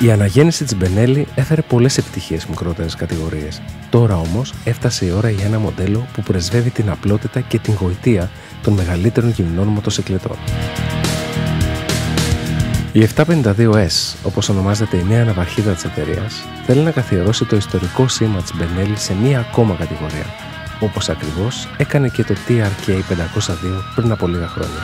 Η αναγέννηση της Μπενέλη έφερε πολλές επιτυχίες σε μικρότερες κατηγορίες. Τώρα όμως έφτασε η ώρα για ένα μοντέλο που πρεσβεύει την απλότητα και την γοητεία των μεγαλύτερων γυμνών μοτοσικλετών. Η 752S, όπως ονομάζεται η νέα ναυαρχίδα της εταιρείας, θέλει να καθιερώσει το ιστορικό σήμα της Μπενέλη σε μία ακόμα κατηγορία, όπως ακριβώς έκανε και το TRK 502 πριν από λίγα χρόνια.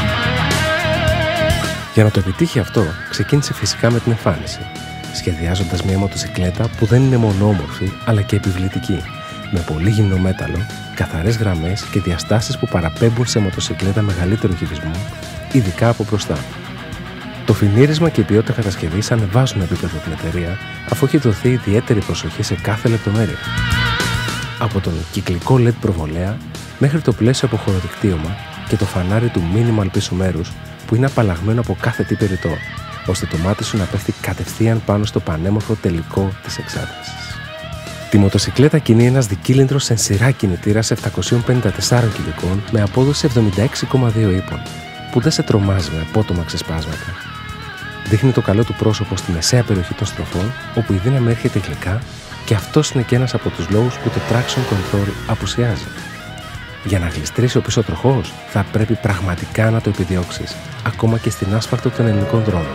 Για να το επιτύχει αυτό, ξεκίνησε φυσικά με την εμφάνιση, σχεδιάζοντας μια μοτοσικλέτα που δεν είναι μόνο όμορφη, αλλά και επιβλητική, με πολύ γυμνό μέταλλο, καθαρές γραμμές και διαστάσεις που παραπέμπουν σε μοτοσικλέτα μεγαλύτερου κυβισμού, ειδικά από μπροστά. Το φινίρισμα και η ποιότητα κατασκευής ανεβάζουν επίπεδο την εταιρεία, αφού έχει δοθεί ιδιαίτερη προσοχή σε κάθε λεπτομέρεια. Από τον κυκλικό LED προβολέα μέχρι το πλαίσιο αποχωροδικτύωμα και το φανάρι του minimal πίσω μέρους, που είναι απαλλαγμένο από κάθε τι περιττό, ώστε το μάτι σου να πέφτει κατευθείαν πάνω στο πανέμορφο τελικό της εξάρτησης. Τη μοτοσικλέτα κινεί ένας δικύλινδρος εν σειρά κινητήρας 754 κιλικών με απόδοση 76,2 ύπων, που δεν σε τρομάζει με απότομα ξεσπάσματα. Δείχνει το καλό του πρόσωπο στη μεσαία περιοχή των στροφών, όπου η δύναμη έρχεται γλυκά, και αυτός είναι και ένας από τους λόγους που το traction control απουσιάζει. Για να γλιστρήσει ο πίσω τροχός, θα πρέπει πραγματικά να το επιδιώξεις, ακόμα και στην άσφαλτο των ελληνικών δρόμων.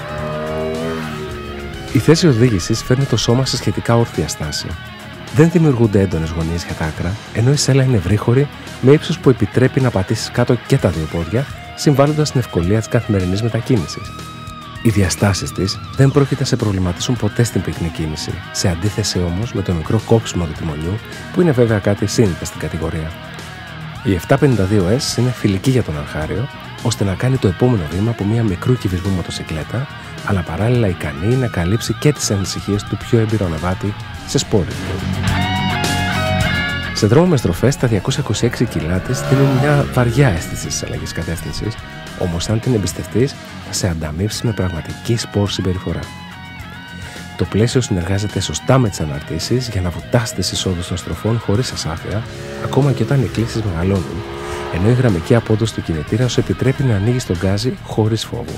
Η θέση οδήγησης φέρνει το σώμα σε σχετικά όρθια στάση. Δεν δημιουργούνται έντονες γωνίες για τα άκρα, ενώ η σέλα είναι ευρύχωρη, με ύψος που επιτρέπει να πατήσεις κάτω και τα δύο πόδια, συμβάλλοντας στην ευκολία της καθημερινής μετακίνησης. Οι διαστάσεις της δεν πρόκειται να σε προβληματίσουν ποτέ στην πυκνή κίνηση, σε αντίθεση όμως με το μικρό κόψιμο του τιμονιού, που είναι βέβαια κάτι σύνηθε στην κατηγορία. Η 752S είναι φιλική για τον αρχάριο, ώστε να κάνει το επόμενο βήμα από μια μικρού κυβισμού μοτοσικλέτα, αλλά παράλληλα ικανή να καλύψει και τις ανησυχίες του πιο εμπειροναβάτη σε σπόρι. Σε δρόμο με στροφές, τα 226 κιλά της δίνουν μια βαριά αίσθηση της αλλαγής κατεύθυνσης, όμως αν την εμπιστευτείς, θα σε ανταμείψει με πραγματική σπορ συμπεριφορά. Το πλαίσιο συνεργάζεται σωστά με τις αναρτήσεις για να βουτάς τις εισόδους των στροφών χωρίς ασάφεια, ακόμα και όταν οι κλίσεις μεγαλώνουν, ενώ η γραμμική απόδοση του κινητήρα σου επιτρέπει να ανοίγεις τον γκάζι χωρίς φόβο.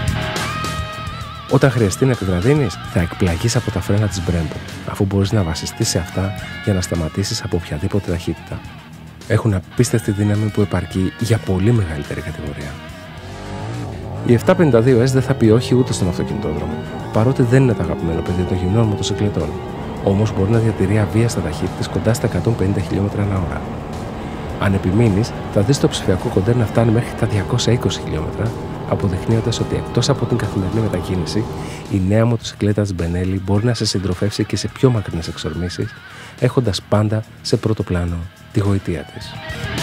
Όταν χρειαστεί να επιβραδύνεις, θα εκπλαγείς από τα φρένα της Brembo, αφού μπορείς να βασιστείς σε αυτά για να σταματήσεις από οποιαδήποτε ταχύτητα. Έχουν απίστευτη δύναμη που επαρκεί για πολύ μεγαλύτερη κατηγορία. Η 752S δεν θα πει όχι ούτε στον αυτοκινητόδρομο, παρότι δεν είναι το αγαπημένο παιδί των γυμνών μοτοσικλετών. Όμως μπορεί να διατηρεί αβίαστα ταχύτητες κοντά στα 150 χιλιόμετρα/ώρα. Αν επιμείνεις, θα δεις το ψηφιακό κοντέρ να φτάνει μέχρι τα 220 χιλιόμετρα, αποδεικνύοντας ότι εκτός από την καθημερινή μετακίνηση, η νέα μοτοσικλέτα της Μπενέλη μπορεί να σε συντροφεύσει και σε πιο μακρινές εξορμήσεις, έχοντας πάντα σε πρώτο πλάνο τη γοητεία της.